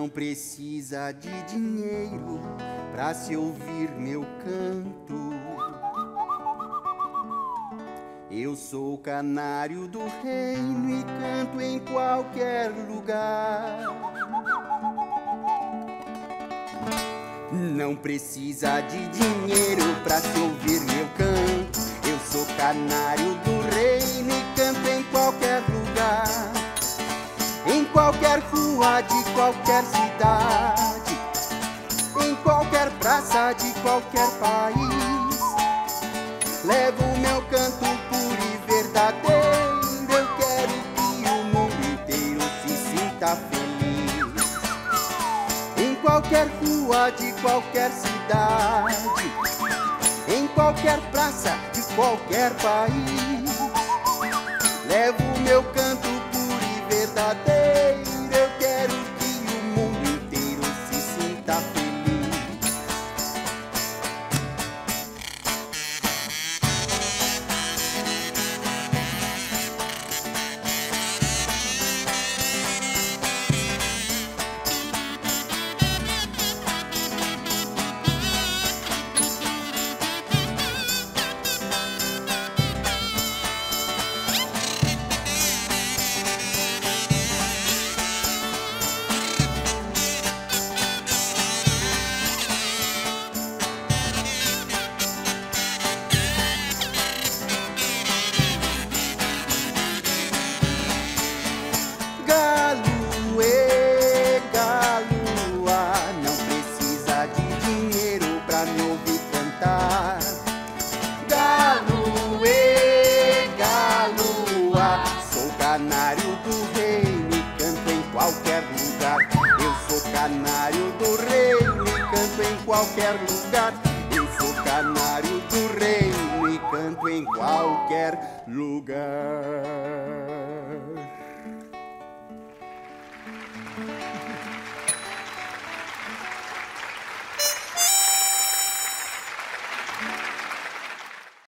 Não precisa de dinheiro pra se ouvir meu canto. Eu sou o canário do reino e canto em qualquer lugar. Não precisa de dinheiro pra se ouvir meu canto. Eu sou canário do reino e canto em qualquer lugar. Em qualquer rua de qualquer cidade, em qualquer praça de qualquer país, levo meu canto puro e verdadeiro. Eu quero que o mundo inteiro se sinta feliz. Em qualquer rua de qualquer cidade, em qualquer praça de qualquer país, levo meu canto puro e verdadeiro. Eu quero que o mundo inteiro se sinta feliz. Canário do reino e canto em qualquer lugar. Eu sou canário do reino e canto em qualquer lugar. Eu sou canário do reino e canto em qualquer lugar.